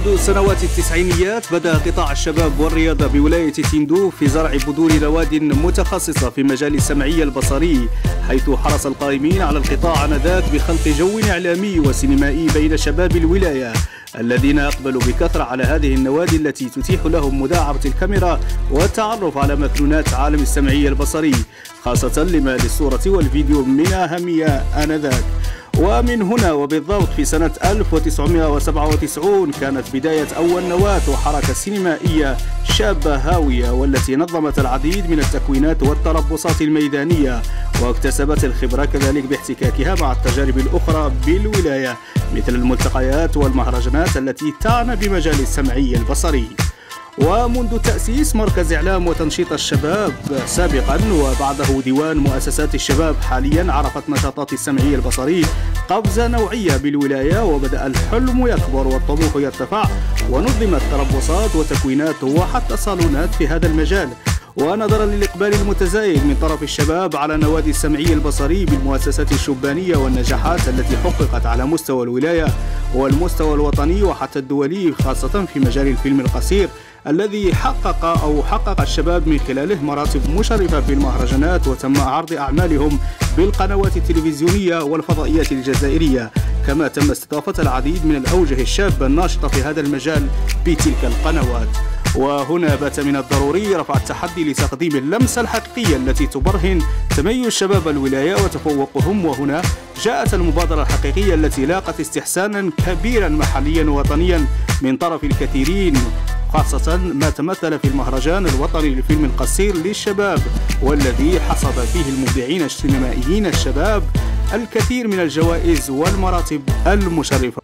منذ سنوات التسعينيات بدأ قطاع الشباب والرياضة بولاية تندوف في زرع بذور نواد متخصصة في مجال السمعي البصري، حيث حرص القائمين على القطاع آنذاك بخلق جو إعلامي وسينمائي بين شباب الولاية الذين أقبلوا بكثرة على هذه النوادي التي تتيح لهم مداعبة الكاميرا والتعرف على مكنونات عالم السمعي البصري، خاصة لما للصورة والفيديو من أهمية آنذاك. ومن هنا وبالضبط في سنة 1997 كانت بداية أول نواة وحركة سينمائية شابة هاوية، والتي نظمت العديد من التكوينات والتربصات الميدانية، واكتسبت الخبرة كذلك باحتكاكها مع التجارب الأخرى بالولاية مثل الملتقيات والمهرجانات التي تعنى بمجال السمعي البصري. ومنذ تأسيس مركز إعلام وتنشيط الشباب سابقا وبعده ديوان مؤسسات الشباب، حاليا عرفت نشاطات السمعي البصري قفزة نوعية بالولاية، وبدأ الحلم يكبر والطموح يرتفع، ونظمت تربصات وتكوينات وحتى صالونات في هذا المجال. ونظرا للإقبال المتزايد من طرف الشباب على نوادي السمعي البصري بالمؤسسات الشبانية والنجاحات التي حققت على مستوى الولاية والمستوى الوطني وحتى الدولي، خاصة في مجال الفيلم القصير الذي حقق الشباب من خلاله مراتب مشرفة في المهرجانات، وتم عرض أعمالهم بالقنوات التلفزيونية والفضائيات الجزائرية، كما تم استضافة العديد من الأوجه الشابة الناشطة في هذا المجال بتلك القنوات. وهنا بات من الضروري رفع التحدي لتقديم اللمسة الحقيقية التي تبرهن تميز شباب الولاية وتفوقهم، وهنا جاءت المبادرة الحقيقية التي لاقت استحسانا كبيرا محليا ووطنيا من طرف الكثيرين، خاصة ما تمثل في المهرجان الوطني للفيلم القصير للشباب، والذي حصد فيه المبدعين السينمائيين الشباب الكثير من الجوائز والمراتب المشرفة.